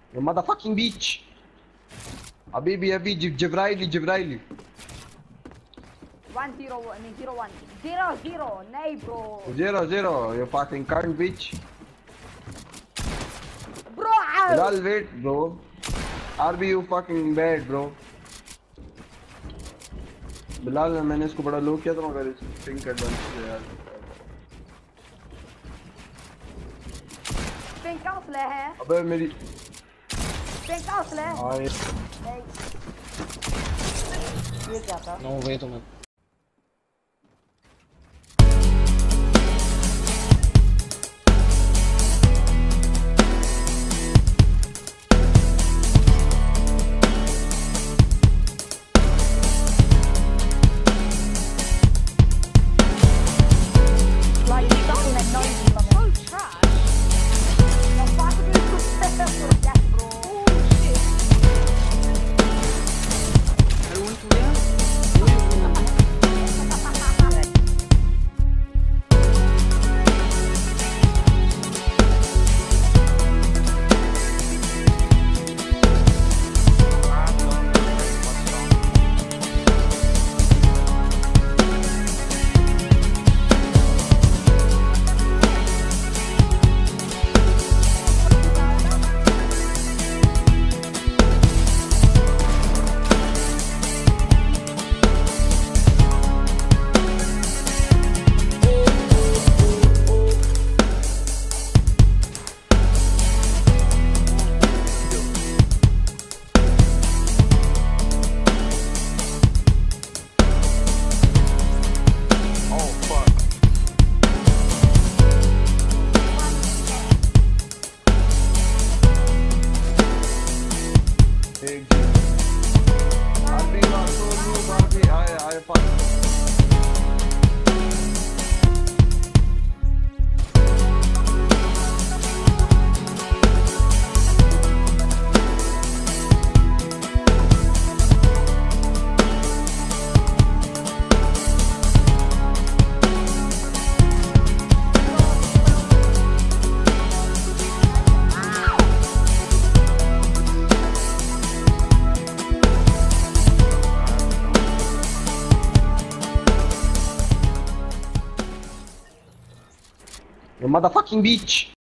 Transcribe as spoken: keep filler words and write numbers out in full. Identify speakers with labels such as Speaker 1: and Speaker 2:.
Speaker 1: You motherfucking bitch. حبيبي يا بيجي جبرايلي جبرايلي.
Speaker 2: one zero I mean zero one zero zero nay bro.
Speaker 1: Zero zero you fucking cunt bitch.
Speaker 2: Bro out.
Speaker 1: Bilal wait bro. R B you fucking bad bro. Bilal मैंने इसको बड़ा लो किया था मगर इस pink advance से यार
Speaker 2: pink का मसला है
Speaker 1: अबे मेरी
Speaker 2: पिंक का मसला है
Speaker 1: हाँ ये
Speaker 2: ये क्या था
Speaker 3: नो वे तुम्हें
Speaker 1: You motherfucking bitch.